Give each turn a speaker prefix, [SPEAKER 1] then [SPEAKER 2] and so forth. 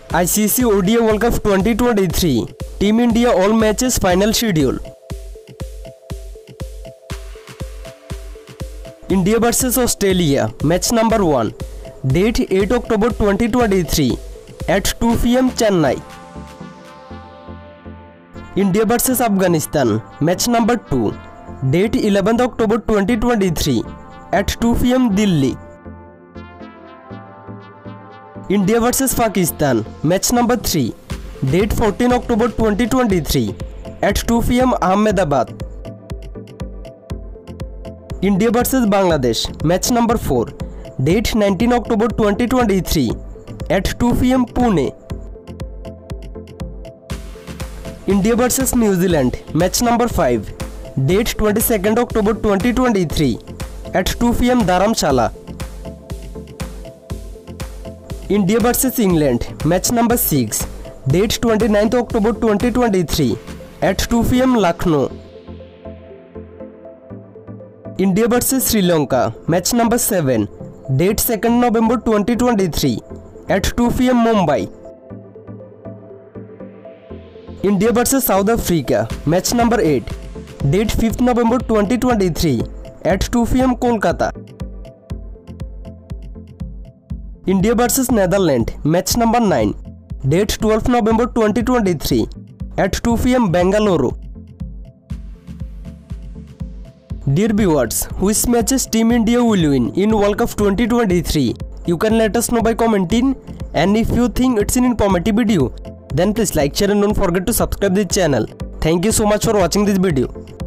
[SPEAKER 1] ICC ODI World Cup 2023 Team India all matches final schedule. India vs Australia match number 1 date 8 October 2023 at 2 PM Chennai. India vs Afghanistan match number 2 date 11 October 2023 at 2 PM Delhi. India vs Pakistan match number 3 date 14 October 2023 at 2 PM Ahmedabad. India vs Bangladesh match number 4 date 19 October 2023 at 2 PM Pune. India vs New Zealand match number 5 date 22nd October 2023 at 2 PM Dharamshala. India vs England match number 6 date 29th October 2023 at 2 PM Lucknow. India vs Sri Lanka match number 7 date 2nd November 2023 at 2 PM Mumbai. India vs South Africa match number 8 date 5th November 2023 at 2 PM Kolkata. India vs Netherlands match number 9 date 12th November 2023 at 2 PM Bengaluru. Dear viewers, which matches Team India will win in World Cup 2023? You can let us know by commenting, and if you think it's an informative video, then please like, share and don't forget to subscribe this channel. Thank you so much for watching this video.